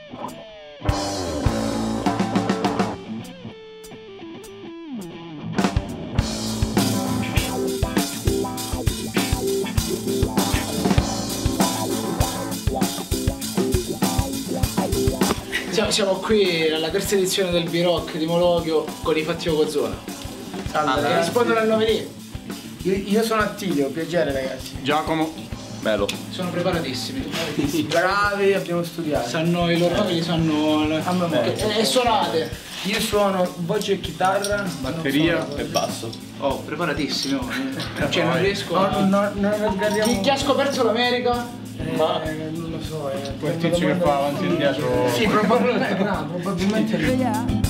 Siamo qui alla terza edizione del B-Rock di Molochio con i Fatti Yokozuna. Salve, Che rispondono al nome lì. Io sono Attilio, piacere ragazzi. Giacomo. Melo. Sono preparatissimi. Bravi, abbiamo studiato. Sanno i loro nomi, li sanno A memoria. e suonate. Io suono voce e chitarra, Batteria e basso. Oh, preparatissimi. Oh. Cioè non riesco a... non sgarriamo. Chi ha scoperto l'America? Non lo so, Quel tizio che fa avanti e indietro. Sì, probabilmente lui.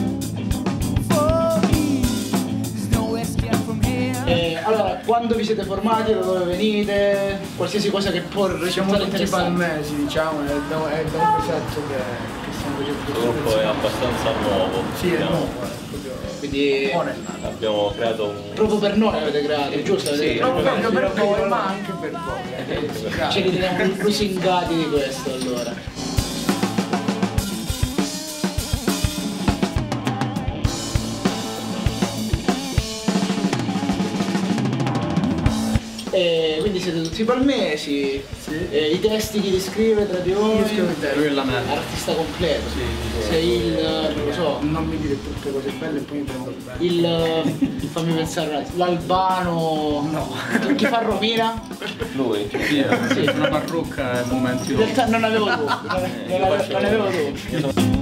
Allora, quando vi siete formati, da dove venite, qualsiasi cosa che può Siamo risultare tutti interessante. palmesi, diciamo, è da un mesetto che stiamo facendo Il gruppo è abbastanza nuovo. Sì, è diciamo. nuovo, proprio. Quindi Buono è nato. Abbiamo creato un... proprio per noi avete creato, giusto? Avete Sì, creato. Proprio per voi, ma anche per voi. Ce li teniamo lusingati di questo allora. Quindi siete tutti palmesi, Sì. I testi chi li scrive tra di voi? Io scrivo i testi. Lui è la merda. Artista completo. Sì. Sei il, non lo so, Non mi dire tutte cose belle e poi mi prendo il bene. fammi pensare, l'Albano, No. chi fa Romina? Lui. Via. Sì. Una parrucca e momenti In realtà non avevo dubbi, non avevo dubbi.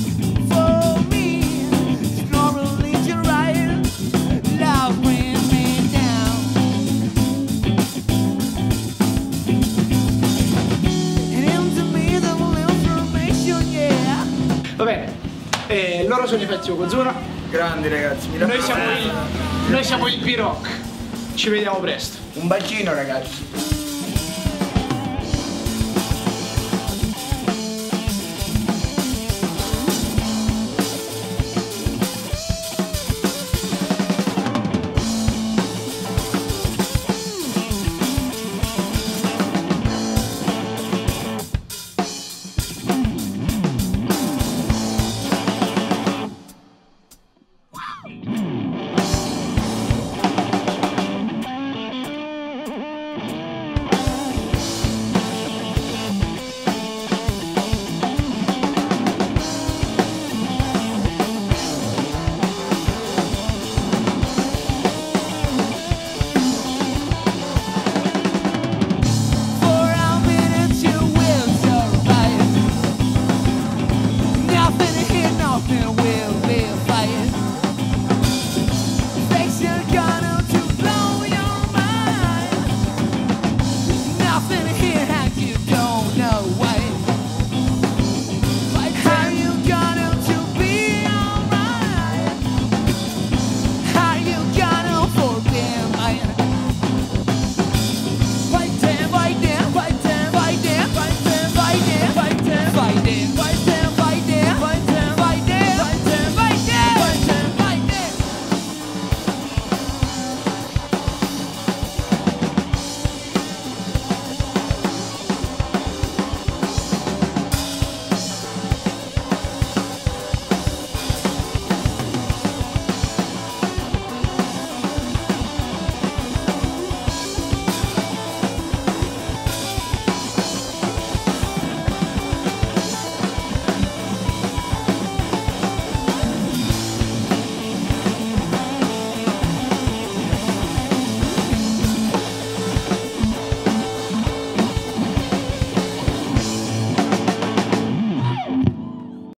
Va bene, loro sono i Fatti Yokozuna, Grandi ragazzi, mi noi siamo il B-Rock, ci vediamo presto. Un bacino ragazzi.